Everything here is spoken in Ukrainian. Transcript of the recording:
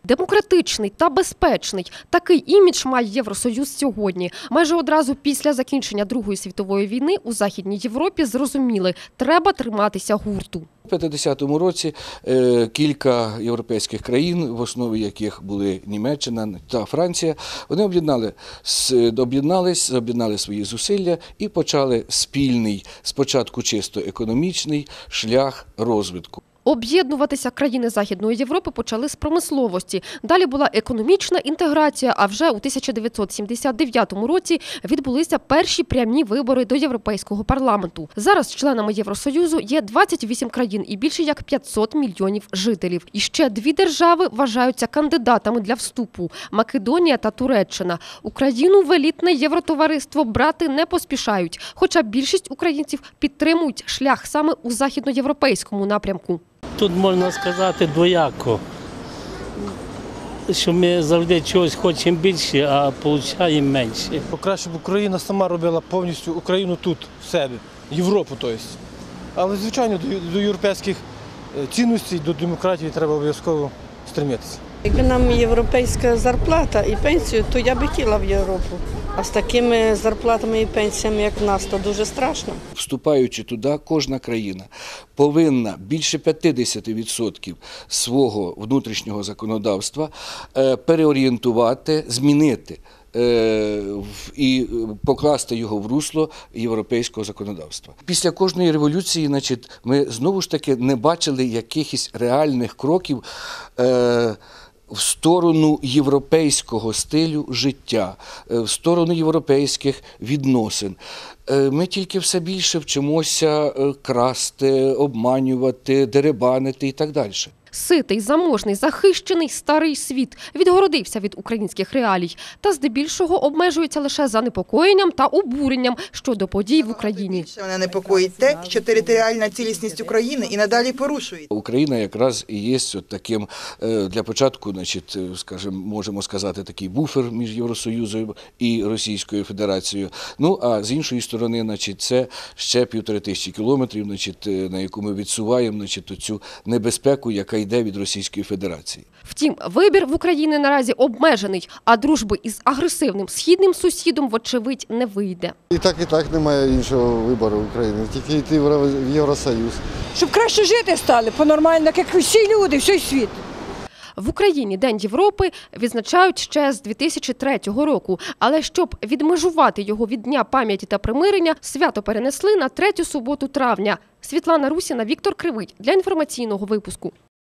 Демократичний та безпечний – такий імідж має Євросоюз сьогодні. Майже одразу після закінчення Другої світової війни у Західній Європі зрозуміли – треба триматися гурту. У 50-му році кілька європейських країн, в основі яких були Німеччина та Франція, вони об'єднали свої зусилля і почали спільний, спочатку чисто економічний шлях розвитку. Об'єднуватися країни Західної Європи почали з промисловості. Далі була економічна інтеграція, а вже у 1979 році відбулися перші прямі вибори до Європейського парламенту. Зараз членами Євросоюзу є 28 країн і більше як 500 мільйонів жителів. І ще дві держави вважаються кандидатами для вступу – Македонія та Туреччина. Україну в елітне євротовариство брати не поспішають, хоча більшість українців підтримують шлях саме у західноєвропейському напрямку. Тут можна сказати двояко, що ми завжди чогось хочемо більше, а отримуємо менше. Краще б Україна сама робила повністю Україну тут, в себе, Європу, тобто. Але, звичайно, до європейських цінностей, до демократії треба обов'язково стремитися. Якби нам європейська зарплата і пенсію, то я б хотіла в Європу. А з такими зарплатами і пенсіями, як в нас, то дуже страшно. Вступаючи туди, кожна країна повинна більше 50% свого внутрішнього законодавства переорієнтувати, змінити і покласти його в русло європейського законодавства. Після кожної революції, ми знову ж таки не бачили якихось реальних кроків в сторону європейського стилю життя, в сторону європейських відносин. Ми тільки все більше вчимося красти, обманювати, деребанити і так далі. Ситий, заможний, захищений старий світ відгородився від українських реалій та здебільшого обмежується лише занепокоєнням та обуренням щодо подій в Україні. Мене непокоїть те, що територіальна цілісність України і надалі порушується. Україна якраз і є таким, для початку, скажімо, можемо сказати, такий буфер між Євросоюзом і Російською Федерацією. Ну, а з іншої сторони, це ще 1500 кілометрів, на яку ми відсуваємо цю небезпеку, яка йде від Російської Федерації. Втім, вибір в Україні наразі обмежений, а дружби із агресивним східним сусідом, вочевидь, не вийде. І так немає іншого вибору в Україні, тільки йти в Євросоюз. Щоб краще жити стали, по-нормально, як всі люди, всій світ. В Україні День Європи відзначають ще з 2003 року, але щоб відмежувати його від Дня пам'яті та примирення, свято перенесли на 3-ю суботу травня. Світлана Русіна, Віктор Кривий для інформаційного випуску.